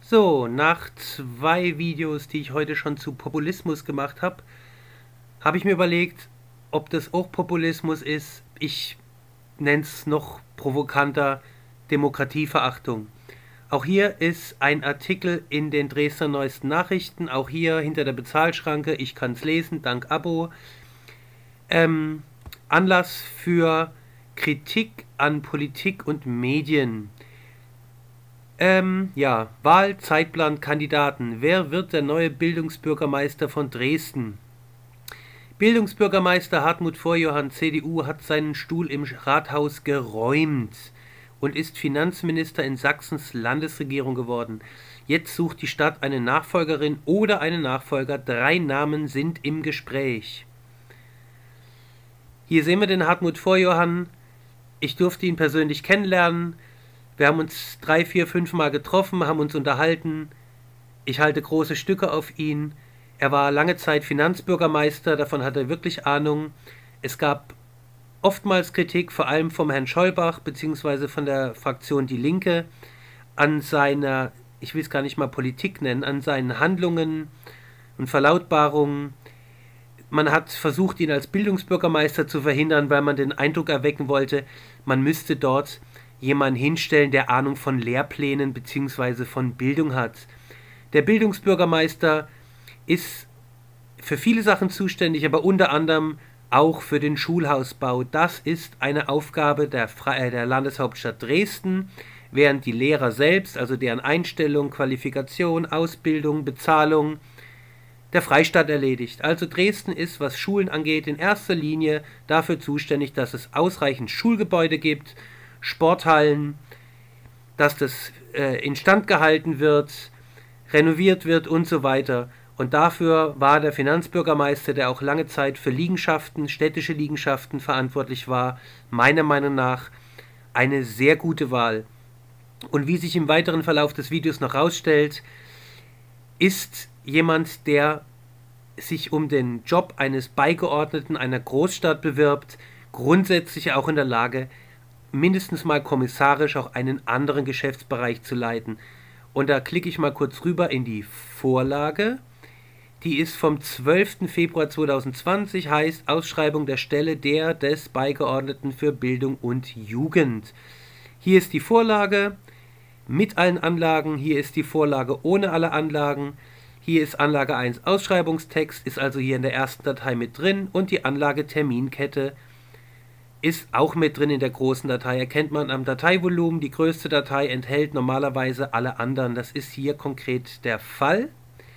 So, nach 2 Videos, die ich heute schon zu Populismus gemacht habe, habe ich mir überlegt, ob das auch Populismus ist. Ich nenne es noch provokanter Demokratieverachtung. Auch hier ist ein Artikel in den Dresdner Neuesten Nachrichten, auch hier hinter der Bezahlschranke, ich kann es lesen, dank Abo. Anlass für Kritik an Politik und Medien. Ja, Wahl, Zeitplan, Kandidaten. Wer wird der neue Bildungsbürgermeister von Dresden? Bildungsbürgermeister Hartmut Vorjohann, CDU, hat seinen Stuhl im Rathaus geräumt und ist Finanzminister in Sachsens Landesregierung geworden. Jetzt sucht die Stadt eine Nachfolgerin oder einen Nachfolger. 3 Namen sind im Gespräch. Hier sehen wir den Hartmut Vorjohann. Ich durfte ihn persönlich kennenlernen. Wir haben uns 3, 4, 5 Mal getroffen, haben uns unterhalten. Ich halte große Stücke auf ihn. Er war lange Zeit Finanzbürgermeister, davon hat er wirklich Ahnung. Es gab oftmals Kritik, vor allem vom Herrn Scheubach bzw. von der Fraktion Die Linke, an seiner, ich will es gar nicht mal Politik nennen, an seinen Handlungen und Verlautbarungen. Man hat versucht, ihn als Bildungsbürgermeister zu verhindern, weil man den Eindruck erwecken wollte, man müsste dort jemanden hinstellen, der Ahnung von Lehrplänen bzw. von Bildung hat. Der Bildungsbürgermeister ist für viele Sachen zuständig, aber unter anderem auch für den Schulhausbau. Das ist eine Aufgabe der Landeshauptstadt Dresden, während die Lehrer selbst, also deren Einstellung, Qualifikation, Ausbildung, Bezahlung, der Freistaat erledigt. Also Dresden ist, was Schulen angeht, in erster Linie dafür zuständig, dass es ausreichend Schulgebäude gibt, Sporthallen, dass das instand gehalten wird, renoviert wird und so weiter. Und dafür war der Finanzbürgermeister, der auch lange Zeit für Liegenschaften, städtische Liegenschaften verantwortlich war, meiner Meinung nach eine sehr gute Wahl. Und wie sich im weiteren Verlauf des Videos noch herausstellt, ist jemand, der sich um den Job eines Beigeordneten einer Großstadt bewirbt, grundsätzlich auch in der Lage, mindestens mal kommissarisch auch einen anderen Geschäftsbereich zu leiten. Und da klicke ich mal kurz rüber in die Vorlage. Die ist vom 12. Februar 2020, heißt Ausschreibung der Stelle des Beigeordneten für Bildung und Jugend. Hier ist die Vorlage mit allen Anlagen, hier ist die Vorlage ohne alle Anlagen. Hier ist Anlage 1 Ausschreibungstext, ist also hier in der ersten Datei mit drin, und die Anlage Terminkette ist auch mit drin in der großen Datei. Erkennt man am Dateivolumen, die größte Datei enthält normalerweise alle anderen. Das ist hier konkret der Fall.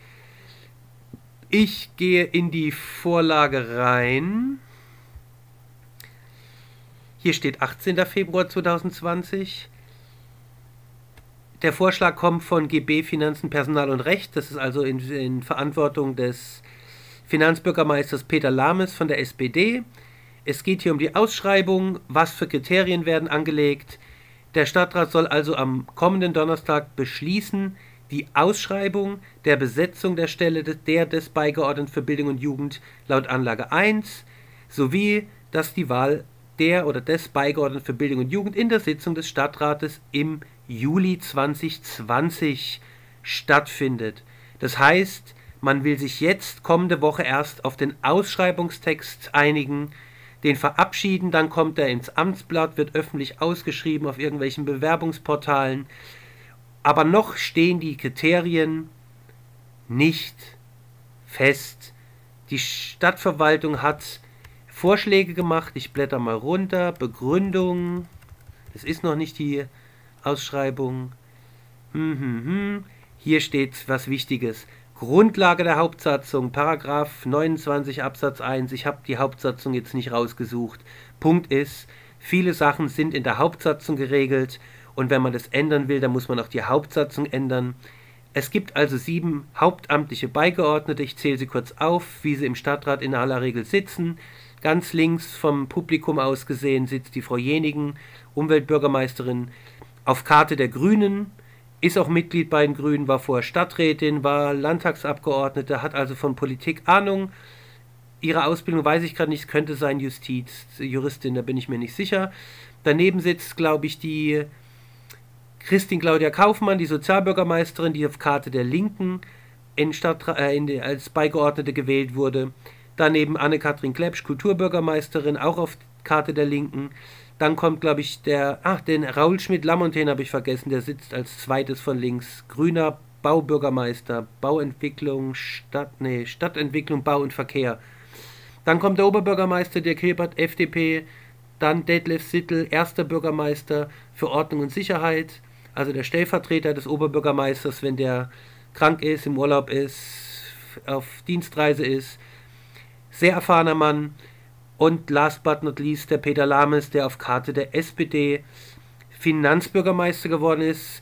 Ich gehe in die Vorlage rein. Hier steht 18. Februar 2020. Der Vorschlag kommt von GB Finanzen, Personal und Recht. Das ist also in Verantwortung des Finanzbürgermeisters Peter Lames von der SPD. Es geht hier um die Ausschreibung, was für Kriterien werden angelegt. Der Stadtrat soll also am kommenden Donnerstag beschließen, die Ausschreibung der Besetzung der Stelle des Beigeordneten für Bildung und Jugend laut Anlage 1 sowie, dass die Wahl der oder des Beigeordneten für Bildung und Jugend in der Sitzung des Stadtrates im Juli 2020 stattfindet. Das heißt, man will sich jetzt kommende Woche erst auf den Ausschreibungstext einigen, den verabschieden, dann kommt er ins Amtsblatt, wird öffentlich ausgeschrieben auf irgendwelchen Bewerbungsportalen. Aber noch stehen die Kriterien nicht fest. Die Stadtverwaltung hat Vorschläge gemacht, ich blätter mal runter, Begründung, das ist noch nicht die Ausschreibung. Hier steht was Wichtiges. Grundlage der Hauptsatzung, Paragraph 29 Absatz 1. Ich habe die Hauptsatzung jetzt nicht rausgesucht. Punkt ist, viele Sachen sind in der Hauptsatzung geregelt und wenn man das ändern will, dann muss man auch die Hauptsatzung ändern. Es gibt also 7 hauptamtliche Beigeordnete. Ich zähle sie kurz auf, wie sie im Stadtrat in aller Regel sitzen. Ganz links vom Publikum aus gesehen sitzt die Frau Jenigen, Umweltbürgermeisterin, auf Karte der Grünen. Ist auch Mitglied bei den Grünen, war vorher Stadträtin, war Landtagsabgeordnete, hat also von Politik Ahnung. Ihre Ausbildung weiß ich gerade nicht, könnte sein Juristin, da bin ich mir nicht sicher. Daneben sitzt, glaube ich, die Christine Claudia Kaufmann, die Sozialbürgermeisterin, die auf Karte der Linken als Beigeordnete gewählt wurde. Daneben Anne-Kathrin Klepsch, Kulturbürgermeisterin, auch auf Karte der Linken. Dann kommt, glaube ich, den Raul Schmidt-Lamontaine habe ich vergessen, der sitzt als zweites von links. Grüner Baubürgermeister, Bauentwicklung, Stadtentwicklung, Bau und Verkehr. Dann kommt der Oberbürgermeister Dirk Hilbert, FDP. Dann Detlef Sittel, erster Bürgermeister für Ordnung und Sicherheit. Also der Stellvertreter des Oberbürgermeisters, wenn der krank ist, im Urlaub ist, auf Dienstreise ist. Sehr erfahrener Mann. Und last but not least der Peter Lames, der auf Karte der SPD Finanzbürgermeister geworden ist.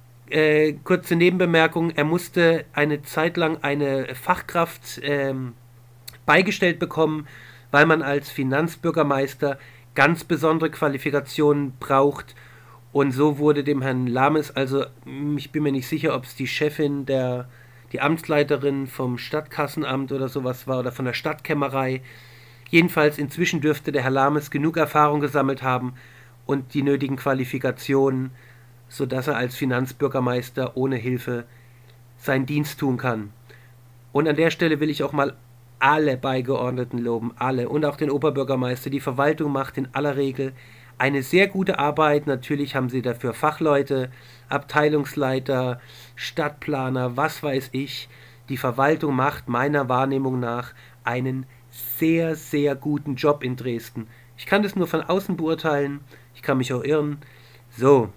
Kurze Nebenbemerkung, er musste eine Zeit lang eine Fachkraft beigestellt bekommen, weil man als Finanzbürgermeister ganz besondere Qualifikationen braucht. Und so wurde dem Herrn Lames, also ich bin mir nicht sicher, ob es die Chefin, die Amtsleiterin vom Stadtkassenamt oder sowas war oder von der Stadtkämmerei. Jedenfalls inzwischen dürfte der Herr Lames genug Erfahrung gesammelt haben und die nötigen Qualifikationen, sodass er als Finanzbürgermeister ohne Hilfe seinen Dienst tun kann. Und an der Stelle will ich auch mal alle Beigeordneten loben, alle, und auch den Oberbürgermeister. Die Verwaltung macht in aller Regel eine sehr gute Arbeit. Natürlich haben sie dafür Fachleute, Abteilungsleiter, Stadtplaner, was weiß ich. Die Verwaltung macht meiner Wahrnehmung nach einen sehr, sehr guten Job in Dresden. Ich kann das nur von außen beurteilen. Ich kann mich auch irren. So.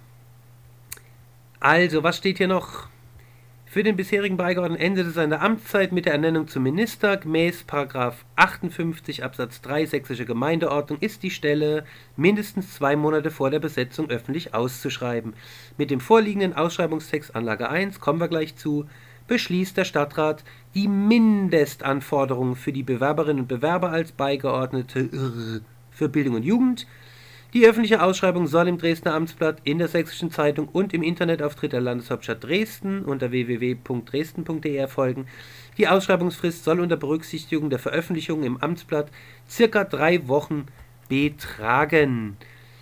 Also, was steht hier noch? Für den bisherigen Beigeordneten endete seine Amtszeit mit der Ernennung zum Minister. Gemäß § 58 Absatz 3 Sächsische Gemeindeordnung ist die Stelle mindestens 2 Monate vor der Besetzung öffentlich auszuschreiben. Mit dem vorliegenden Ausschreibungstext Anlage 1, kommen wir gleich zu, beschließt der Stadtrat die Mindestanforderungen für die Bewerberinnen und Bewerber als Beigeordnete für Bildung und Jugend. Die öffentliche Ausschreibung soll im Dresdner Amtsblatt, in der Sächsischen Zeitung und im Internetauftritt der Landeshauptstadt Dresden unter www.dresden.de erfolgen. Die Ausschreibungsfrist soll unter Berücksichtigung der Veröffentlichung im Amtsblatt circa 3 Wochen betragen.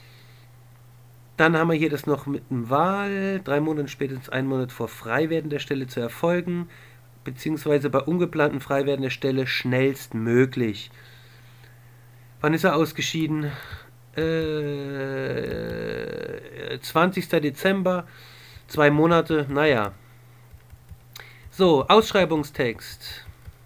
Dann haben wir hier das noch mit dem Wahl, 3 Monate spätestens 1 Monat vor Freiwerden der Stelle zu erfolgen, beziehungsweise bei ungeplanten Freiwerden der Stelle schnellstmöglich. Wann ist er ausgeschieden? 20. Dezember, 2 Monate, naja. So, Ausschreibungstext.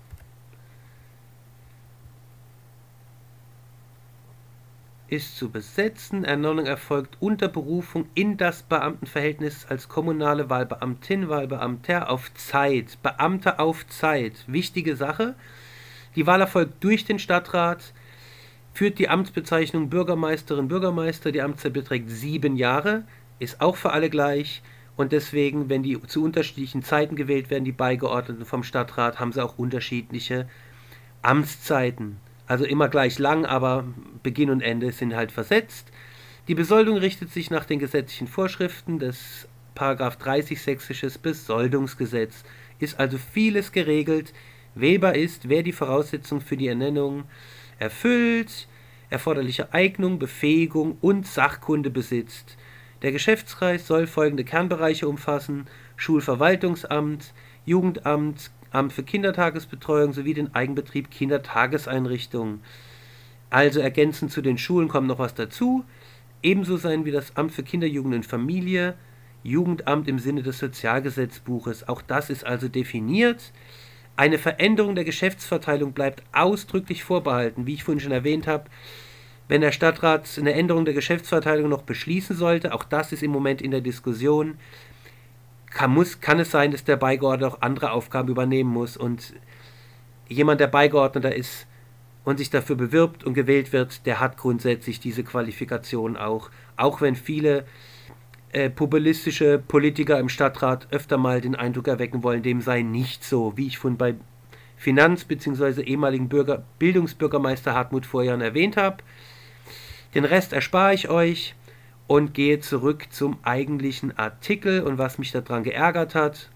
Ist zu besetzen. Ernennung erfolgt unter Berufung in das Beamtenverhältnis als kommunale Wahlbeamtin, Wahlbeamter auf Zeit. Beamter auf Zeit. Wichtige Sache. Die Wahl erfolgt durch den Stadtrat. Führt die Amtsbezeichnung Bürgermeisterin, Bürgermeister. Die Amtszeit beträgt 7 Jahre. Ist auch für alle gleich. Und deswegen, wenn die zu unterschiedlichen Zeiten gewählt werden, die Beigeordneten vom Stadtrat, haben sie auch unterschiedliche Amtszeiten. Also immer gleich lang, aber Beginn und Ende sind halt versetzt. Die Besoldung richtet sich nach den gesetzlichen Vorschriften des § 30 Sächsisches Besoldungsgesetz. Ist also vieles geregelt. Wählbar ist, wer die Voraussetzungen für die Ernennung erfüllt, erforderliche Eignung, Befähigung und Sachkunde besitzt. Der Geschäftskreis soll folgende Kernbereiche umfassen: Schulverwaltungsamt, Jugendamt, Amt für Kindertagesbetreuung sowie den Eigenbetrieb Kindertageseinrichtungen. Also ergänzend zu den Schulen kommt noch was dazu. Ebenso sein wie das Amt für Kinder, Jugend und Familie, Jugendamt im Sinne des Sozialgesetzbuches. Auch das ist also definiert. Eine Veränderung der Geschäftsverteilung bleibt ausdrücklich vorbehalten. Wie ich vorhin schon erwähnt habe, wenn der Stadtrat eine Änderung der Geschäftsverteilung noch beschließen sollte, auch das ist im Moment in der Diskussion, kann es sein, dass der Beigeordnete auch andere Aufgaben übernehmen muss. Und jemand, der Beigeordneter ist und sich dafür bewirbt und gewählt wird, der hat grundsätzlich diese Qualifikation auch. Auch wenn viele populistische Politiker im Stadtrat öfter mal den Eindruck erwecken wollen, dem sei nicht so, wie ich von bei Finanz- bzw. ehemaligen Bildungsbürgermeister Hartmut Vorjahren erwähnt habe. Den Rest erspare ich euch und gehe zurück zum eigentlichen Artikel und was mich daran geärgert hat.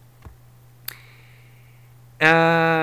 3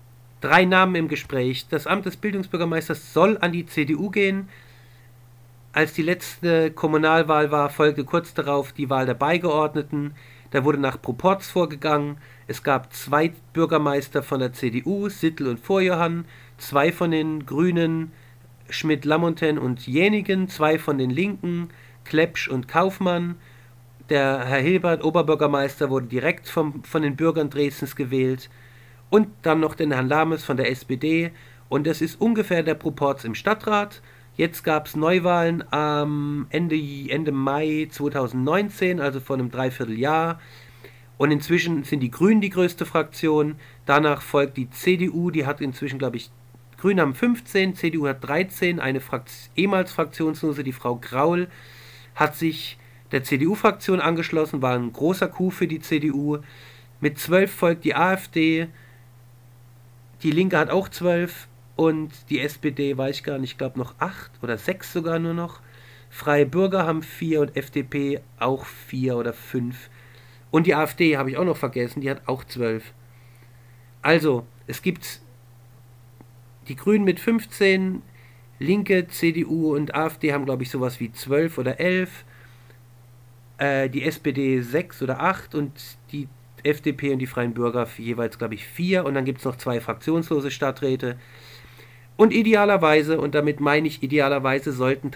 Namen im Gespräch. Das Amt des Bildungsbürgermeisters soll an die CDU gehen. als die letzte Kommunalwahl war, folgte kurz darauf die Wahl der Beigeordneten. Da wurde nach Proporz vorgegangen. Es gab 2 Bürgermeister von der CDU, Sittl und Vorjohann, 2 von den Grünen, Schmidt-Lamonten und Jänigen, 2 von den Linken, Klepsch und Kaufmann. Der Herr Hilbert, Oberbürgermeister, wurde direkt von den Bürgern Dresdens gewählt. Und dann noch den Herrn Lames von der SPD. Und das ist ungefähr der Proporz im Stadtrat. Jetzt gab es Neuwahlen am Ende Mai 2019, also vor einem Dreivierteljahr. Und inzwischen sind die Grünen die größte Fraktion. Danach folgt die CDU, die hat inzwischen, glaube ich, Grüne haben 15, CDU hat 13. Eine ehemals Fraktionslose, die Frau Graul, hat sich der CDU-Fraktion angeschlossen, war ein großer Coup für die CDU. Mit 12 folgt die AfD, die Linke hat auch 12 und die SPD, weiß ich gar nicht, ich glaube noch 8 oder 6 sogar nur noch. Freie Bürger haben 4 und FDP auch 4 oder 5. Und die AfD habe ich auch noch vergessen, die hat auch 12. Also, es gibt die Grünen mit 15, Linke, CDU und AfD haben, glaube ich, sowas wie 12 oder 11. Die SPD 6 oder 8 und die FDP und die Freien Bürger jeweils, glaube ich, 4. Und dann gibt es noch 2 fraktionslose Stadträte. Und idealerweise, und damit meine ich idealerweise, sollte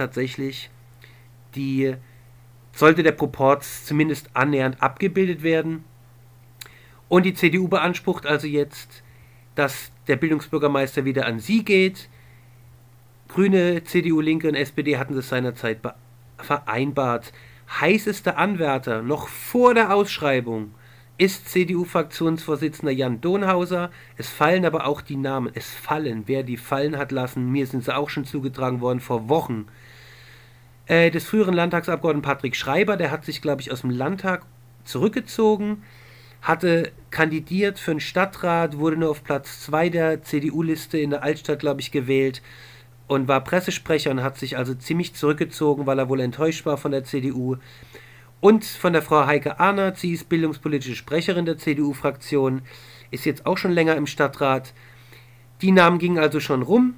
der Proporz zumindest annähernd abgebildet werden. Und die CDU beansprucht also jetzt, dass der Bildungsbürgermeister wieder an sie geht. Grüne, CDU, Linke und SPD hatten das seinerzeit vereinbart. Heißester Anwärter noch vor der Ausschreibung ist CDU-Fraktionsvorsitzender Jan Donhauser. Es fallen aber auch die Namen. Es fallen. Wer die fallen hat lassen, mir sind sie auch schon zugetragen worden vor Wochen. Des früheren Landtagsabgeordneten Patrick Schreiber, der hat sich, glaube ich, aus dem Landtag zurückgezogen, hatte kandidiert für den Stadtrat, wurde nur auf Platz 2 der CDU-Liste in der Altstadt, glaube ich, gewählt und war Pressesprecher und hat sich also ziemlich zurückgezogen, weil er wohl enttäuscht war von der CDU. Und von der Frau Heike Arnert, sie ist bildungspolitische Sprecherin der CDU-Fraktion, ist jetzt auch schon länger im Stadtrat. Die Namen gingen also schon rum.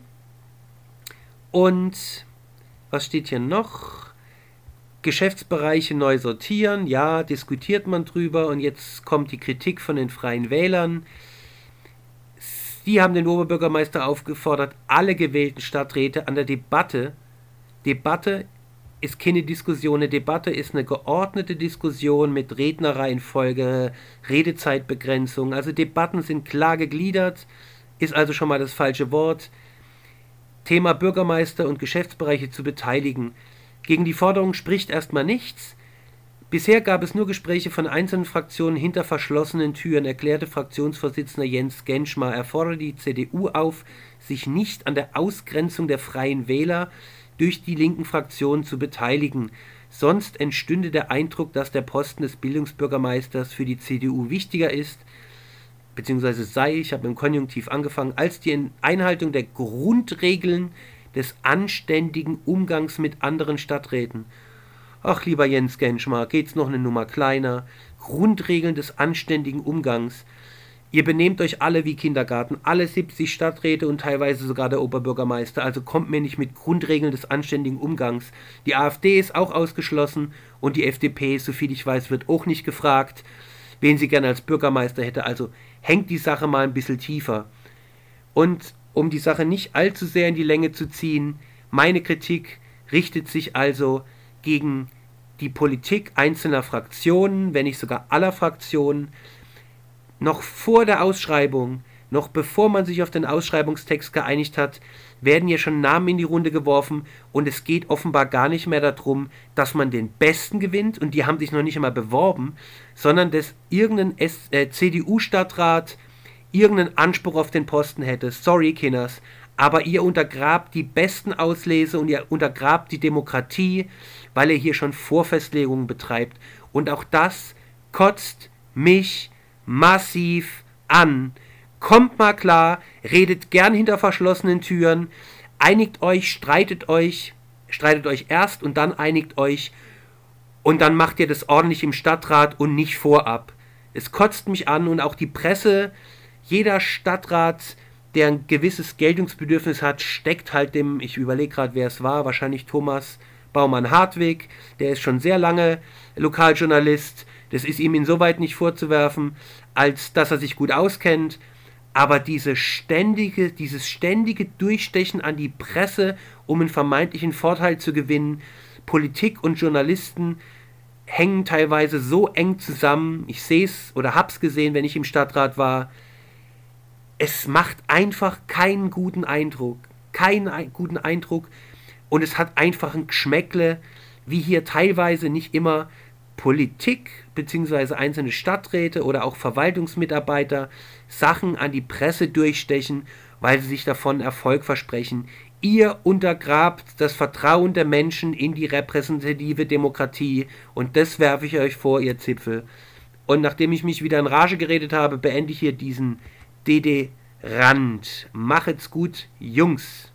Und was steht hier noch? Geschäftsbereiche neu sortieren, ja, diskutiert man drüber und jetzt kommt die Kritik von den Freien Wählern. Die haben den Oberbürgermeister aufgefordert, alle gewählten Stadträte an der Debatte ist keine Diskussion, eine Debatte ist eine geordnete Diskussion mit Rednerreihenfolge, Redezeitbegrenzung. Also Debatten sind klar gegliedert, ist also schon mal das falsche Wort. Thema Bürgermeister und Geschäftsbereiche zu beteiligen. Gegen die Forderung spricht erstmal nichts. Bisher gab es nur Gespräche von einzelnen Fraktionen hinter verschlossenen Türen, erklärte Fraktionsvorsitzender Jens Genschmar. Er forderte die CDU auf, sich nicht an der Ausgrenzung der Freien Wähler durch die linken Fraktionen zu beteiligen. Sonst entstünde der Eindruck, dass der Posten des Bildungsbürgermeisters für die CDU wichtiger ist, beziehungsweise sei, ich habe im Konjunktiv angefangen, als die Einhaltung der Grundregeln des anständigen Umgangs mit anderen Stadträten. Ach, lieber Jens Genschmar, geht's noch eine Nummer kleiner? Grundregeln des anständigen Umgangs. Ihr benehmt euch alle wie Kindergarten, alle 70 Stadträte und teilweise sogar der Oberbürgermeister, also kommt mir nicht mit Grundregeln des anständigen Umgangs. Die AfD ist auch ausgeschlossen und die FDP, soviel ich weiß, wird auch nicht gefragt, wen sie gerne als Bürgermeister hätte, also hängt die Sache mal ein bisschen tiefer. Und um die Sache nicht allzu sehr in die Länge zu ziehen, meine Kritik richtet sich also gegen die Politik einzelner Fraktionen, wenn nicht sogar aller Fraktionen. Noch vor der Ausschreibung, noch bevor man sich auf den Ausschreibungstext geeinigt hat, werden hier schon Namen in die Runde geworfen und es geht offenbar gar nicht mehr darum, dass man den Besten gewinnt und die haben sich noch nicht einmal beworben, sondern dass irgendein CDU-Stadtrat irgendeinen Anspruch auf den Posten hätte. Sorry, Kinders, aber ihr untergrabt die besten Auslese und ihr untergrabt die Demokratie, weil ihr hier schon Vorfestlegungen betreibt. Und auch das kotzt mich massiv an. Kommt mal klar, redet gern hinter verschlossenen Türen, einigt euch, streitet euch erst und dann einigt euch und dann macht ihr das ordentlich im Stadtrat und nicht vorab. Es kotzt mich an und auch die Presse, jeder Stadtrat, der ein gewisses Geltungsbedürfnis hat, steckt halt dem, ich überlege gerade, wer es war, wahrscheinlich Thomas Baumann-Hartwig, der ist schon sehr lange Lokaljournalist. Das ist ihm insoweit nicht vorzuwerfen, als dass er sich gut auskennt. Aber dieses ständige Durchstechen an die Presse, um einen vermeintlichen Vorteil zu gewinnen, Politik und Journalisten hängen teilweise so eng zusammen. Ich sehe es oder hab's gesehen, wenn ich im Stadtrat war. Es macht einfach keinen guten Eindruck. Und es hat einfach ein Geschmäckle, wie hier teilweise nicht immer Politik bzw. einzelne Stadträte oder auch Verwaltungsmitarbeiter Sachen an die Presse durchstechen, weil sie sich davon Erfolg versprechen. Ihr untergrabt das Vertrauen der Menschen in die repräsentative Demokratie und das werfe ich euch vor, ihr Zipfel. Und nachdem ich mich wieder in Rage geredet habe, beende ich hier diesen DD Rand. Macht's gut, Jungs!